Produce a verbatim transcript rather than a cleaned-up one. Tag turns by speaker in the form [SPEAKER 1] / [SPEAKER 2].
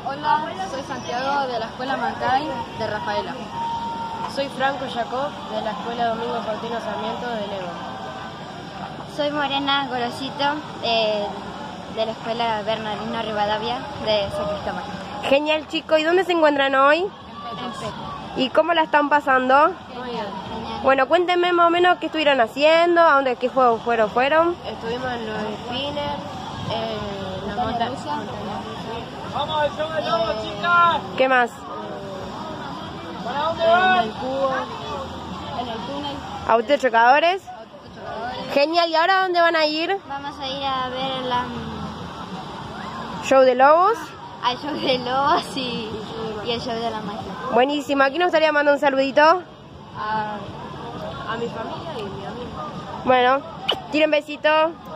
[SPEAKER 1] Hola, soy Santiago de la Escuela Mancay de Rafaela.
[SPEAKER 2] Soy Franco Jacob de la Escuela Domingo Faustino Sarmiento de Lego.
[SPEAKER 3] Soy Morena Gorosito de, de la Escuela Bernardino Rivadavia de San Cristóbal.
[SPEAKER 4] Genial, chicos. ¿Y dónde se encuentran hoy?
[SPEAKER 3] En Peco.
[SPEAKER 4] ¿Y cómo la están pasando?
[SPEAKER 2] Muy bien.
[SPEAKER 4] Bueno, cuéntenme más o menos qué estuvieron haciendo, a dónde, qué juegos fueron, fueron.
[SPEAKER 2] Estuvimos en los spinners, en la montaña rusa.
[SPEAKER 5] ¡Vamos al show de lobo, chicas!
[SPEAKER 4] ¿Qué más?
[SPEAKER 5] ¿Para dónde
[SPEAKER 2] En
[SPEAKER 5] van?
[SPEAKER 2] el cubo.
[SPEAKER 1] En el túnel,
[SPEAKER 4] Autochocadores.
[SPEAKER 1] autochocadores.
[SPEAKER 4] Genial. ¿Y ahora dónde van a ir?
[SPEAKER 3] Vamos a ir a ver la,
[SPEAKER 4] Show de lobos.
[SPEAKER 3] al show de lobos y, y el show de la magia.
[SPEAKER 4] Buenísimo. Aquí nos estaría mandando un saludito.
[SPEAKER 2] A, a mi familia y mi amigo.
[SPEAKER 4] Bueno, tiren besito.